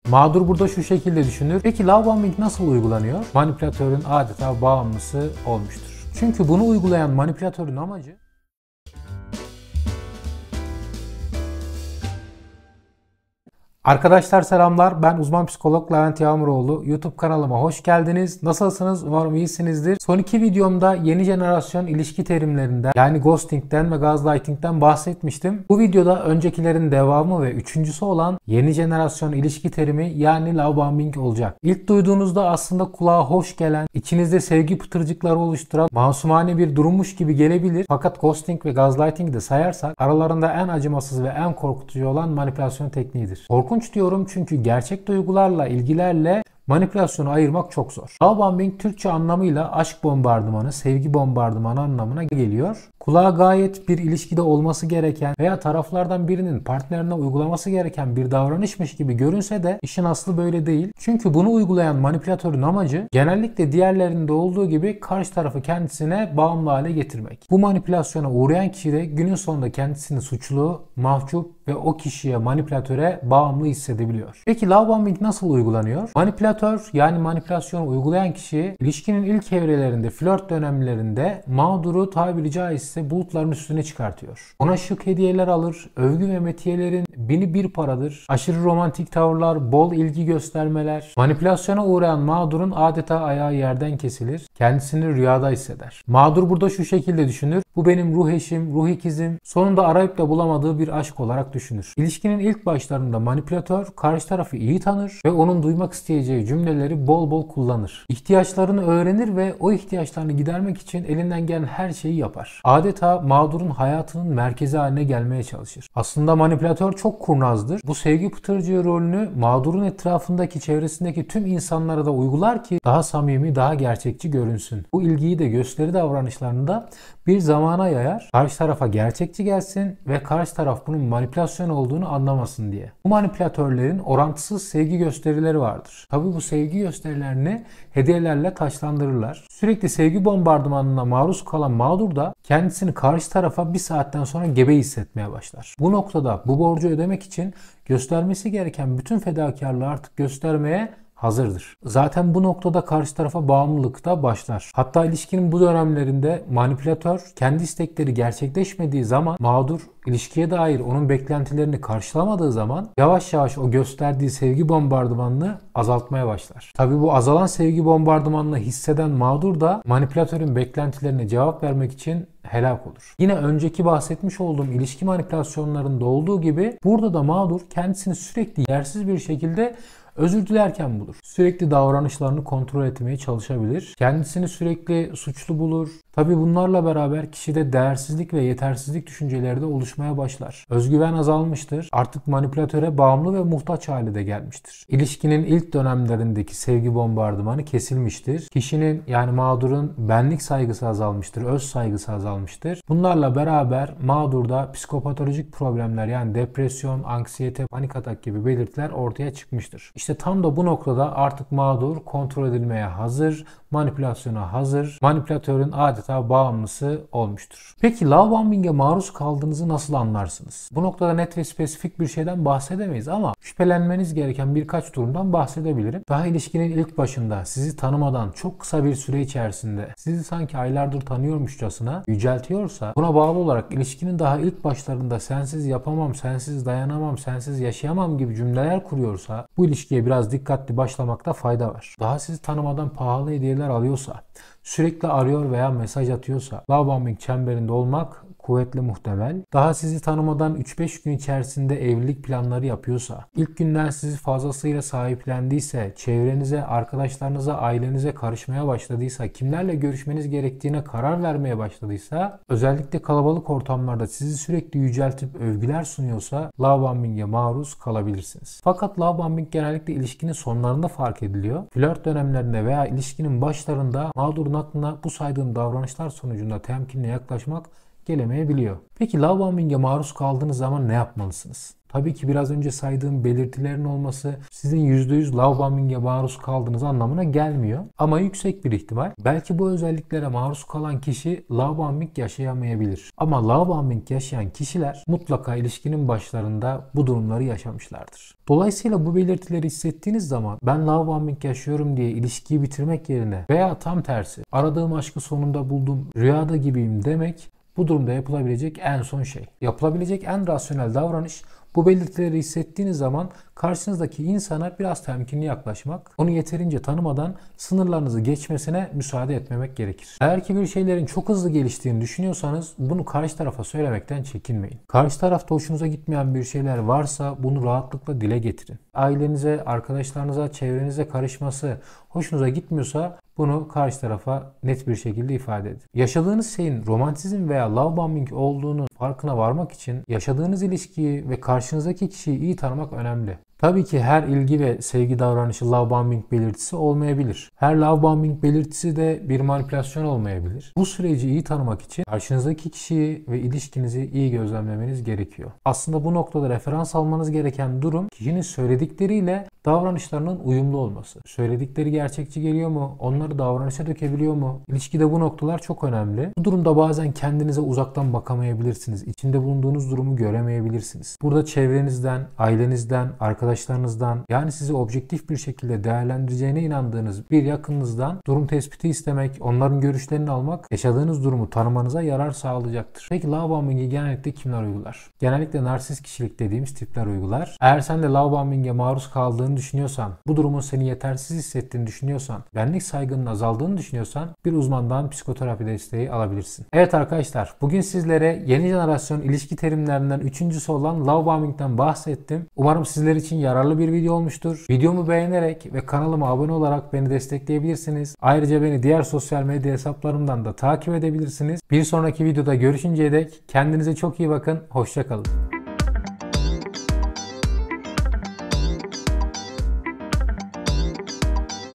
Mağdur burada şu şekilde düşünür. Peki love bombing nasıl uygulanıyor? Manipülatörün adeta bağımlısı olmuştur. Çünkü bunu uygulayan manipülatörün amacı Arkadaşlar selamlar. Ben uzman psikolog Levent Yağmuroğlu. YouTube kanalıma hoş geldiniz. Nasılsınız? Umarım iyisinizdir. Son iki videomda yeni jenerasyon ilişki terimlerinden yani ghosting'den ve gaslighting'den bahsetmiştim. Bu videoda öncekilerin devamı ve üçüncüsü olan yeni jenerasyon ilişki terimi yani love bombing olacak. İlk duyduğunuzda aslında kulağa hoş gelen, içinizde sevgi pıtırcıkları oluşturan masumane bir durummuş gibi gelebilir. Fakat ghosting ve gaslighting'i de sayarsak aralarında en acımasız ve en korkutucu olan manipülasyon tekniğidir. Korkunç diyorum çünkü gerçek duygularla, ilgilerle manipülasyonu ayırmak çok zor. Love bombing Türkçe anlamıyla aşk bombardımanı, sevgi bombardımanı anlamına geliyor. Kulağa gayet bir ilişkide olması gereken veya taraflardan birinin partnerine uygulaması gereken bir davranışmış gibi görünse de işin aslı böyle değil. Çünkü bunu uygulayan manipülatörün amacı genellikle diğerlerinde olduğu gibi karşı tarafı kendisine bağımlı hale getirmek. Bu manipülasyona uğrayan kişi de günün sonunda kendisini suçlu, mahcup ve o kişiye, manipülatöre bağımlı hissedebiliyor. Peki love bombing nasıl uygulanıyor? Manipülatör yani manipülasyonu uygulayan kişi ilişkinin ilk evrelerinde, flört dönemlerinde mağduru tabiri caizse bulutların üstüne çıkartıyor. Ona şık hediyeler alır, övgü ve metiyelerin bini bir paradır, aşırı romantik tavırlar, bol ilgi göstermeler. Manipülasyona uğrayan mağdurun adeta ayağı yerden kesilir, kendisini rüyada hisseder. Mağdur burada şu şekilde düşünür: bu benim ruh eşim, ruh ikizim, sonunda arayıp da bulamadığı bir aşk olarak düşünür. İlişkinin ilk başlarında manipülatör karşı tarafı iyi tanır ve onun duymak isteyeceği cümleleri bol bol kullanır. İhtiyaçlarını öğrenir ve o ihtiyaçlarını gidermek için elinden gelen her şeyi yapar. Adeta mağdurun hayatının merkezi haline gelmeye çalışır. Aslında manipülatör çok kurnazdır. Bu sevgi pıtırcığı rolünü mağdurun etrafındaki, çevresindeki tüm insanlara da uygular ki daha samimi, daha gerçekçi görünsün. Bu ilgiyi de gösteri davranışlarında bir zamana yayar, karşı tarafa gerçekçi gelsin ve karşı taraf bunun manipülasyon olduğunu anlamasın diye. Bu manipülatörlerin orantısız sevgi gösterileri vardır. Tabii bu sevgi gösterilerini hediyelerle taçlandırırlar. Sürekli sevgi bombardımanına maruz kalan mağdur da kendisini karşı tarafa bir saatten sonra gebe hissetmeye başlar. Bu noktada bu borcu ödemek için göstermesi gereken bütün fedakarlığı artık göstermeye hazırdır. Zaten bu noktada karşı tarafa bağımlılık da başlar. Hatta ilişkinin bu dönemlerinde manipülatör kendi istekleri gerçekleşmediği zaman, mağdur ilişkiye dair onun beklentilerini karşılamadığı zaman yavaş yavaş o gösterdiği sevgi bombardımanını azaltmaya başlar. Tabii bu azalan sevgi bombardımanını hisseden mağdur da manipülatörün beklentilerine cevap vermek için helak olur. Yine önceki bahsetmiş olduğum ilişki manipülasyonlarında olduğu gibi burada da mağdur kendisini sürekli yersiz bir şekilde özür dilerken bulur. Sürekli davranışlarını kontrol etmeye çalışabilir. Kendisini sürekli suçlu bulur. Tabi bunlarla beraber kişide değersizlik ve yetersizlik düşünceleri de oluşmaya başlar. Özgüven azalmıştır. Artık manipülatöre bağımlı ve muhtaç hale de gelmiştir. İlişkinin ilk dönemlerindeki sevgi bombardımanı kesilmiştir. Kişinin yani mağdurun benlik saygısı azalmıştır. Öz saygısı azalmıştır. Bunlarla beraber mağdurda psikopatolojik problemler yani depresyon, anksiyete, panik atak gibi belirtiler ortaya çıkmıştır. İşte tam da bu noktada artık mağdur kontrol edilmeye hazır, manipülasyona hazır, manipülatörün adeta bağımlısı olmuştur. Peki love bombing'e maruz kaldığınızı nasıl anlarsınız? Bu noktada net ve spesifik bir şeyden bahsedemeyiz ama şüphelenmeniz gereken birkaç durumdan bahsedebilirim. Daha ilişkinin ilk başında sizi tanımadan çok kısa bir süre içerisinde sizi sanki aylardır tanıyormuşçasına yüceltiyorsa, buna bağlı olarak ilişkinin daha ilk başlarında sensiz yapamam, sensiz dayanamam, sensiz yaşayamam gibi cümleler kuruyorsa bu ilişkiye biraz dikkatli başlamakta fayda var. Daha sizi tanımadan pahalı hediyeler alıyorsa, sürekli arıyor veya mesaj atıyorsa, love bombing çemberinde olmak kuvvetle muhtemel. Daha sizi tanımadan 3-5 gün içerisinde evlilik planları yapıyorsa, ilk günden sizi fazlasıyla sahiplendiyse, çevrenize, arkadaşlarınıza, ailenize karışmaya başladıysa, kimlerle görüşmeniz gerektiğine karar vermeye başladıysa, özellikle kalabalık ortamlarda sizi sürekli yüceltip övgüler sunuyorsa love bombing'e maruz kalabilirsiniz. Fakat love bombing genellikle ilişkinin sonlarında fark ediliyor. Flört dönemlerinde veya ilişkinin başlarında mağdurun aklına bu saydığım davranışlar sonucunda temkinle yaklaşmak gelemeyebiliyor. Peki love bombing'e maruz kaldığınız zaman ne yapmalısınız? Tabii ki biraz önce saydığım belirtilerin olması sizin %100 love bombing'e maruz kaldığınız anlamına gelmiyor. Ama yüksek bir ihtimal belki bu özelliklere maruz kalan kişi love bombing yaşayamayabilir. Ama love bombing yaşayan kişiler mutlaka ilişkinin başlarında bu durumları yaşamışlardır. Dolayısıyla bu belirtileri hissettiğiniz zaman ben love bombing yaşıyorum diye ilişkiyi bitirmek yerine veya tam tersi aradığım aşkı sonunda buldum, rüyada gibiyim demek bu durumda yapılabilecek en son şey. Yapılabilecek en rasyonel davranış bu belirtileri hissettiğiniz zaman karşınızdaki insana biraz temkinli yaklaşmak, onu yeterince tanımadan sınırlarınızı geçmesine müsaade etmemek gerekir. Eğer ki bir şeylerin çok hızlı geliştiğini düşünüyorsanız bunu karşı tarafa söylemekten çekinmeyin. Karşı tarafta hoşunuza gitmeyen bir şeyler varsa bunu rahatlıkla dile getirin. Ailenize, arkadaşlarınıza, çevrenize karışması hoşunuza gitmiyorsa bunu karşı tarafa net bir şekilde ifade edin. Yaşadığınız şeyin romantizm veya love bombing olduğunu farkına varmak için yaşadığınız ilişkiyi ve karşınızdaki kişiyi iyi tanımak önemli. Tabii ki her ilgi ve sevgi davranışı love bombing belirtisi olmayabilir. Her love bombing belirtisi de bir manipülasyon olmayabilir. Bu süreci iyi tanımak için karşınızdaki kişiyi ve ilişkinizi iyi gözlemlemeniz gerekiyor. Aslında bu noktada referans almanız gereken durum kişinin söyledikleriyle davranışlarının uyumlu olması. Söyledikleri gerçekçi geliyor mu? Onları davranışa dökebiliyor mu? İlişkide bu noktalar çok önemli. Bu durumda bazen kendinize uzaktan bakamayabilirsiniz. İçinde bulunduğunuz durumu göremeyebilirsiniz. Burada çevrenizden, ailenizden, arkadaşlarınızdan yani sizi objektif bir şekilde değerlendireceğine inandığınız bir yakınınızdan durum tespiti istemek, onların görüşlerini almak yaşadığınız durumu tanımanıza yarar sağlayacaktır. Peki love bombing'i genellikle kimler uygular? Genellikle narsist kişilik dediğimiz tipler uygular. Eğer sen de love bombing'e maruz kaldığını düşünüyorsan, bu durumun seni yetersiz hissettiğini düşünüyorsan, benlik saygının azaldığını düşünüyorsan bir uzmandan psikoterapi desteği alabilirsin. Evet arkadaşlar, bugün sizlere yeni jenerasyon ilişki terimlerinden üçüncüsü olan love bombing'den bahsettim. Umarım sizler için yararlı bir video olmuştur. Videomu beğenerek ve kanalıma abone olarak beni destekleyebilirsiniz. Ayrıca beni diğer sosyal medya hesaplarımdan da takip edebilirsiniz. Bir sonraki videoda görüşünceye dek kendinize çok iyi bakın. Hoşça kalın.